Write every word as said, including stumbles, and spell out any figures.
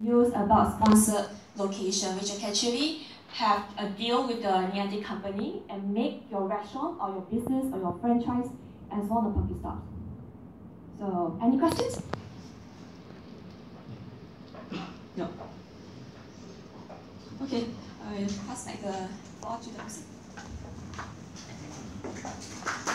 news about sponsored location, which you can actually have a deal with the Niantic company and make your restaurant or your business or your franchise as one of the Pokestops. So, any questions? No. Okay, I will pass back the floor to the person.